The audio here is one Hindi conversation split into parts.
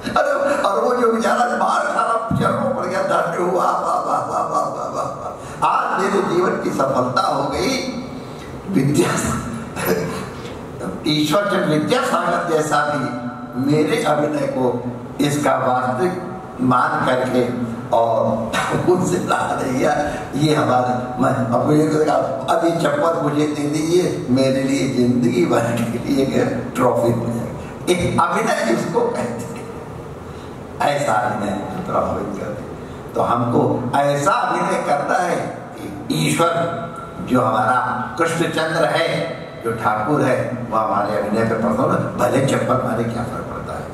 अरे और वो जो बेचारा मार खाना चरणों पड़ गया, धन्य हुआ, वाह वाह वाह वाह वाह वाह, आज मेरे जीवन की सफलता हो गई। विद्या ईश्वर जब विद्यासागर जैसा भी मेरे अभिनय को इसका वास्तविक मान करके और उनसे कहा रही है, ये हमारे अभी चप्पल मुझे दे दीजिए, मेरे लिए जिंदगी भर के लिए ट्रॉफी हो जाएगी। एक अभिनय इसको कहते हैं, ऐसा अभिनय प्रभावित करते। तो हमको ऐसा अभिनय करना है कि ईश्वर जो हमारा कृष्णचंद्र है, जो ठाकुर है, वो हमारे अभिनय पर प्रसन्न, भले चप्पल मारे क्या फर्क पड़ता है।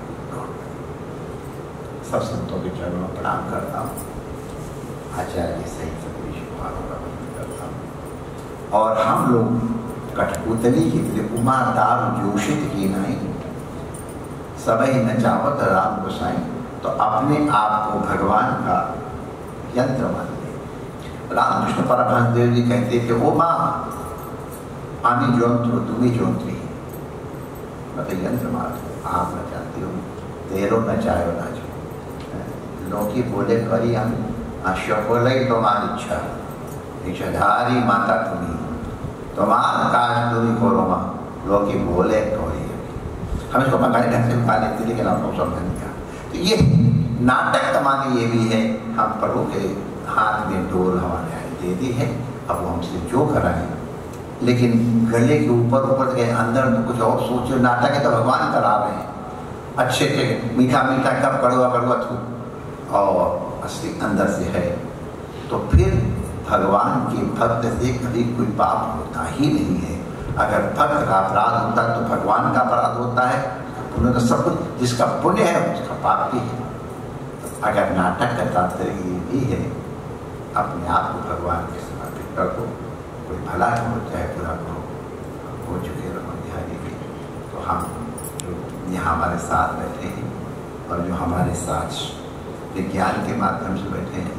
सब संतों के चरणों में प्रणाम करता हूँ, आचार्य सहित सभी शुभारों का वंदन करता हूँ। और हम लोग कठपुतली के उमादार जोशित की नहीं, सबही नचावत राम गोसाई, तो अपने आप को भगवान का यंत्र मान ले। रामकृष्ण परमहंस देव जी कहते थे, ओ माँ आमी जोंत्र तुम्ही जोंत्री, मतलब यंत्र मार, आप नचाती हो, तेरो नचायो नाचो, लोकी बोले करी हम अशोकोल तुम्हारी इच्छा, इच्छाधारी माता तुम्ही, तुम्हारा काज तुम्ही करो माँ, लोकी बोले कोई। हम इसको बंगाली ढंग से बता लेते, लेकिन आप लोग समझ नहीं। तो ये नाटक कमाने ये भी है, हम प्रभु के हाथ में डोर हमारे दे दी है, अब वो हमसे जो कराएं, लेकिन गले के ऊपर ऊपर गए, अंदर तो कुछ और सोचो। नाटक है तो भगवान करा रहे हैं, अच्छे से मीठा मीठा कब कड़वा कड़वा थू, और असली अंदर से है। तो फिर भगवान के भक्त से कभी कोई पाप होता ही नहीं है। अगर भक्त का अपराध होता है तो भगवान का अपराध होता है, पुण्य तो सब कुछ, जिसका पुण्य है उसका पाप भी है। अगर नाटक का तात्पर्य ये भी है, अपने आप को भगवान के समर्पित कर दो, कोई भला हो चाहे बुरा हो चुके रमन बिहारी के। तो हम जो यहाँ हमारे साथ बैठे हैं और जो हमारे साथ विज्ञान के माध्यम से बैठे हैं,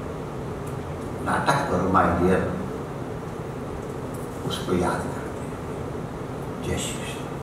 नाटक करो माय डियर, उसको याद करते हैं। जय श्री